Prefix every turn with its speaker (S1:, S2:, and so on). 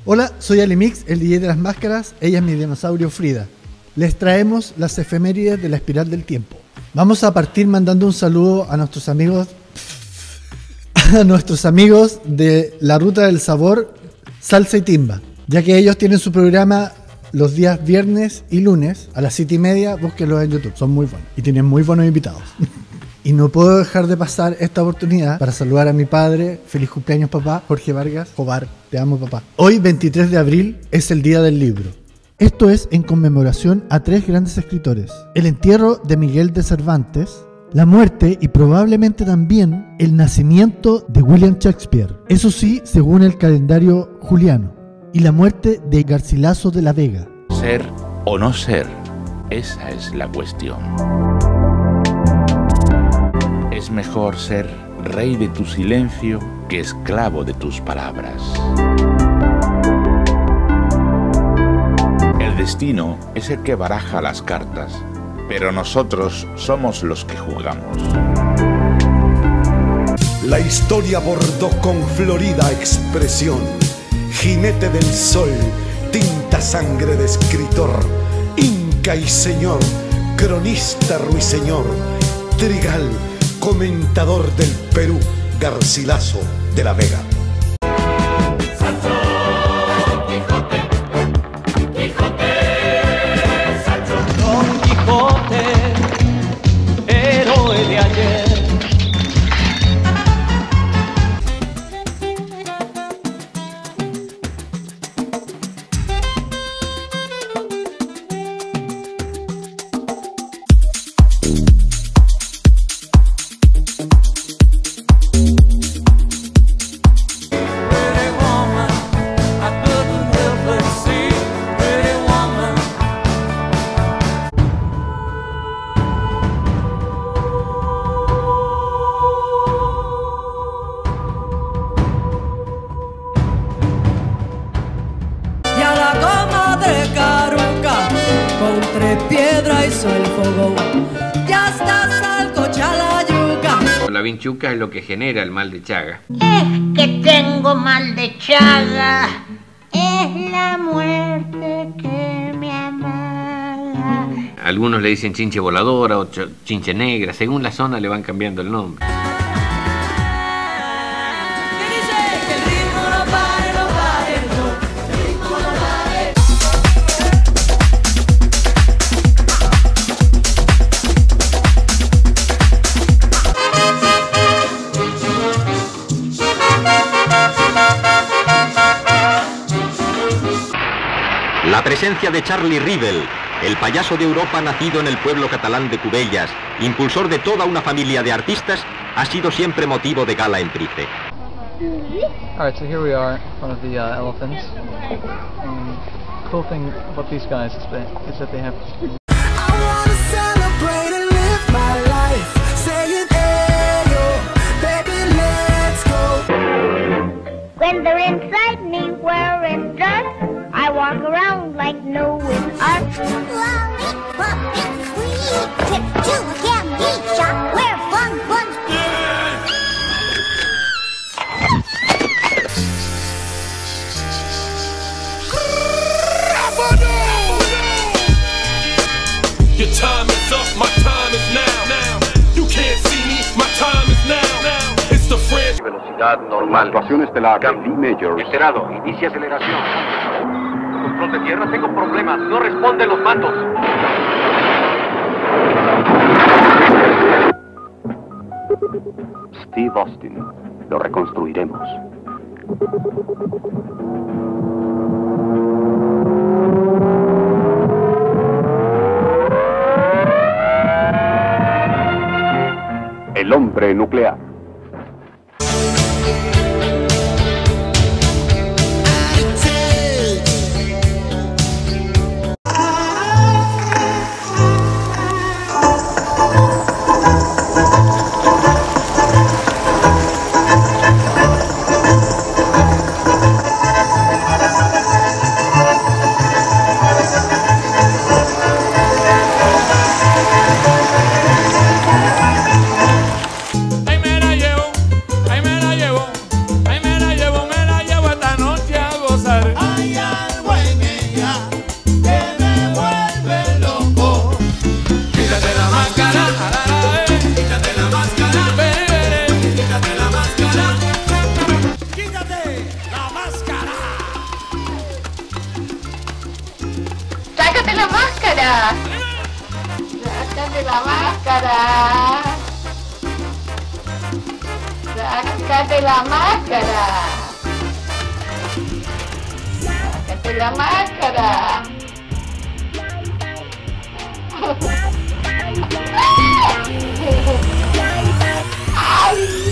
S1: Hola, soy Alimix, el DJ de las máscaras. Ella es mi dinosaurio Frida. Les traemos las efemérides de la espiral del tiempo. Vamos a partir mandando un saludo a nuestros amigos de la Ruta del Sabor, Salsa y Timba, ya que ellos tienen su programa los días viernes y lunes a las 7:30. Búsquenlo en YouTube, son muy buenos y tienen muy buenos invitados. Y no puedo dejar de pasar esta oportunidad para saludar a mi padre. Feliz cumpleaños, papá. Jorge Vargas. Jobar, te amo, papá. Hoy, 23 de abril, es el Día del Libro. Esto es en conmemoración a 3 grandes escritores: el entierro de Miguel de Cervantes, la muerte y probablemente también el nacimiento de William Shakespeare, eso sí, según el calendario juliano, y la muerte de Garcilaso de la Vega.
S2: Ser o no ser, esa es la cuestión. Es mejor ser rey de tu silencio que esclavo de tus palabras. El destino es el que baraja las cartas, pero nosotros somos los que jugamos.
S3: La historia bordó con florida expresión, jinete del sol, tinta sangre de escritor, inca y señor, cronista ruiseñor, trigal, comentador del Perú, Garcilaso de la Vega.
S4: Don Quijote, héroe de ayer.
S5: La vinchuca es lo que genera el mal de Chaga.
S6: Es que tengo mal de Chaga, es la muerte que me amaga.
S5: Algunos le dicen chinche voladora o chinche negra, según la zona le van cambiando el nombre.
S7: La presencia de Charlie Rivel, el payaso de Europa nacido en el pueblo catalán de Cubellas, impulsor de toda una familia de artistas, ha sido siempre motivo de gala en Price.
S8: Alright, so here we are in front of the elephants. Cool thing about these guys is that they have...
S6: When they're inside me wearing dirt, I walk around like Noah's Ark. Lollipop, sweet trip to a candy shop where fun.
S9: Your time is up, my time is now. You can't see me, my time is now. It's the French.
S10: Velocidad normal. Actuación estelar. D Major.
S11: Enterado, inicia aceleración. Control de tierra, tengo problemas. No responden los mandos.
S10: Steve Austin. Lo reconstruiremos. El hombre nuclear.
S12: Sácate la máscara. Sácate la máscara. ¡Ay!